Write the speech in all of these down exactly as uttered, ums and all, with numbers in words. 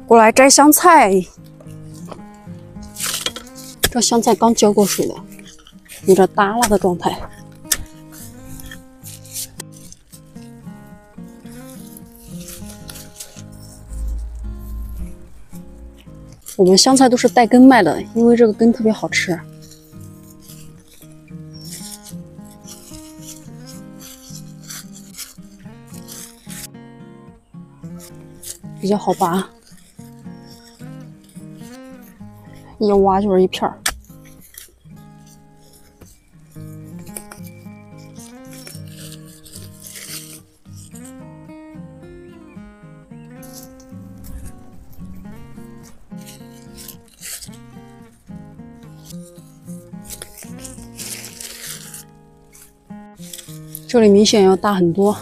过来摘香菜。这香菜刚浇过水的，有点耷拉的状态。我们香菜都是带根卖的，因为这个根特别好吃。比较好拔，一挖就是一片儿。这里明显要大很多。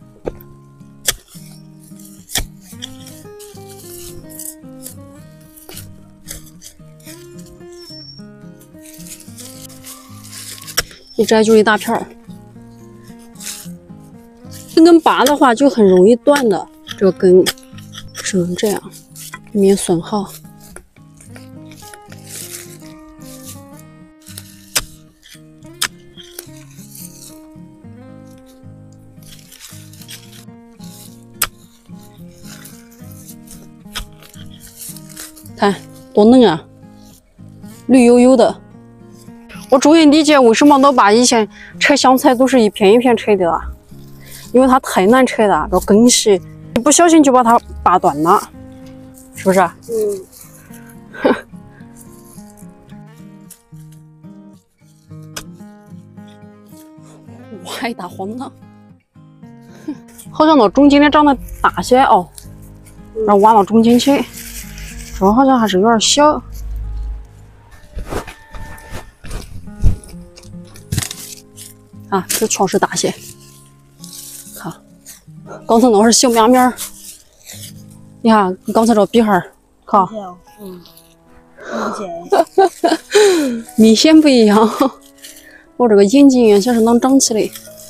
一摘就一大片儿，这根拔的话就很容易断的，这个根只能这样，避免损耗。看多嫩啊，绿油油的。我终于理解为什么都把以前拆香菜都是一片一片拆的了，因为它太难拆了，这根系一不小心就把它拔断了，是不是？嗯。挖一大荒了，好像到中间的长得大些哦，然后挖到中间去，这好像还是有点小。啊，这全是大些，看，刚才那是小面面儿，你看跟刚才这比哈儿，看，嗯，明显，明显不一样。我这个眼睛原先是能长起来。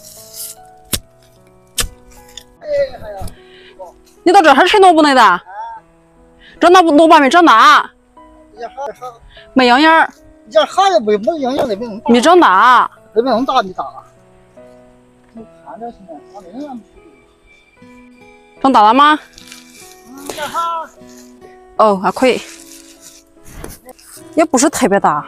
你到这还吃萝卜来的？这萝卜萝卜没长大，没秧秧儿。 这哈也没没秧秧的，没没长大， 那没那么大的大。看着现在它没那么长大了吗？ 嗯，这哈。 哦，还可以，也不是特别大。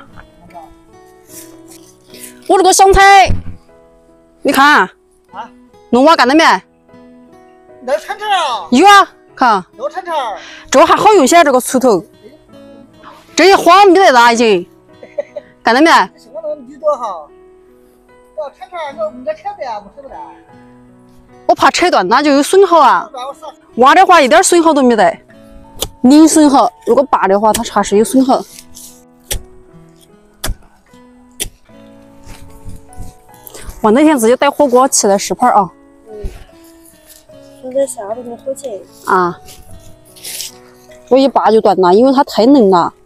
我这个香菜，你看，啊，弄挖干了没？ 那铲铲啊？ 有啊，看。 有铲铲。 这个还好用些，这个锄头。这一晃没得了，已经。干了没？ 是我那米多哈。要铲铲，我没得铲子啊，不舍不得。 我怕扯断，那就有损耗啊。挖的话一点损耗都没得，零损耗。如果拔的话，它还是有损耗。我那天自己带火锅起来试盘啊。 嗯。现在下的那好吃。 啊。我一拔就断了，因为它太嫩了。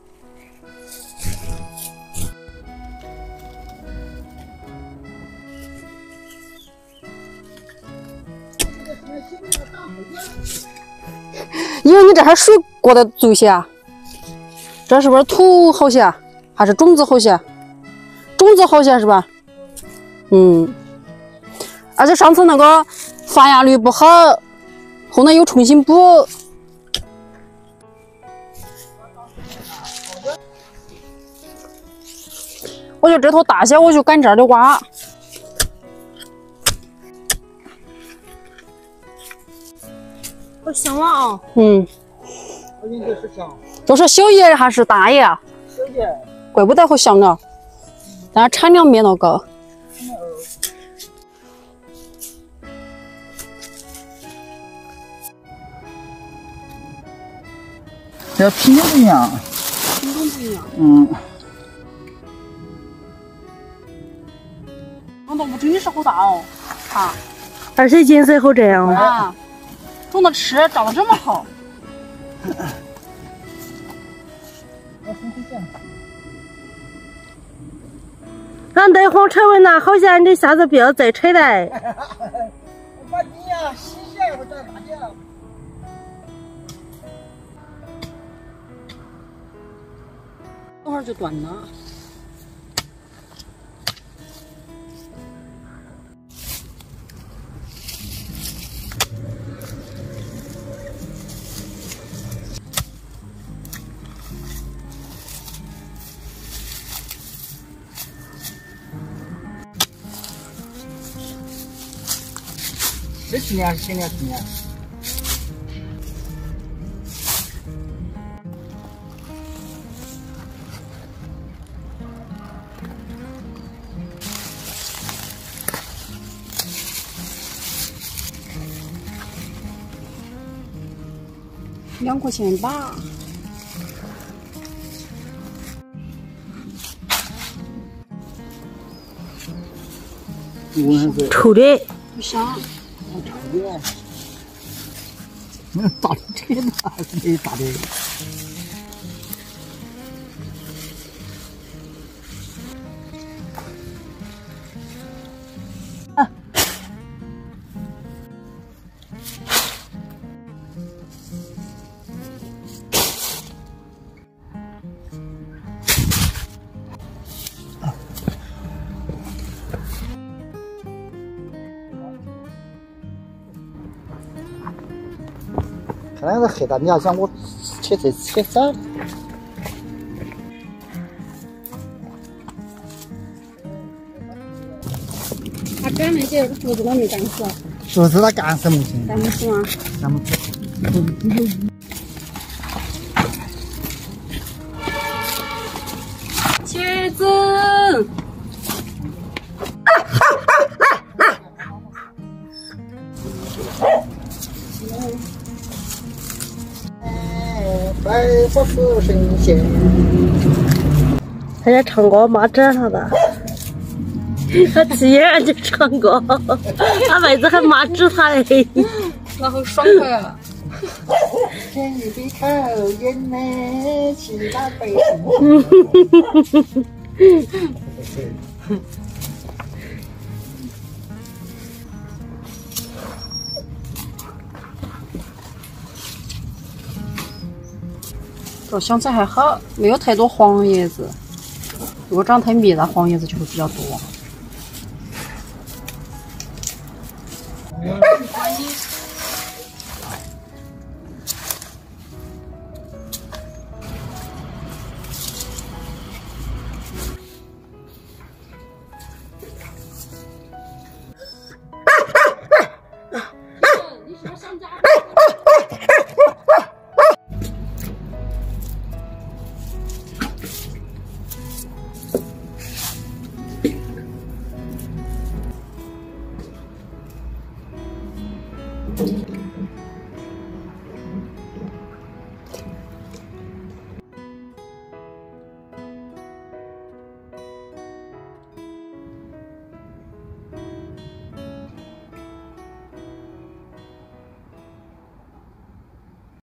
因为你这还水过得足些，这是不是土好些，还是种子好些？种子好些是吧？嗯。而且上次那个发芽率不好，后来又重新补。我就这头大些，我就赶这儿的挖。 好香啊！ 嗯， 我应该是香。 都是小叶还是大叶？ 小叶。 怪不得好香啊，但是产量没那高。 这品种不一样。 品种不一样。 嗯。 长得不真是好大哦，看。 二十斤最后这样啊。种的吃长得这么好， 俺带黄拆完那好像你下次不要再拆来。 把你呀洗下一会儿再打掉。 儿就断了。 这几年是今年几年？ 两块钱吧。 臭的。 不香。 好臭的。那大的这个大，没大的。啊。看那个黑的，你要想我切这切散。 他干那些胡子都没干死。 说是他干什么去？ 干不死吗？ 干不死。 茄子。 白不是神仙。 他家唱歌妈整上的，他自然就唱歌，他妹子还妈指他嘞。 然后爽快了。 这一杯口饮呢，其他杯。 这香菜还好，没有太多黄叶子。如果长太密了，黄叶子就会比较多。你是商家。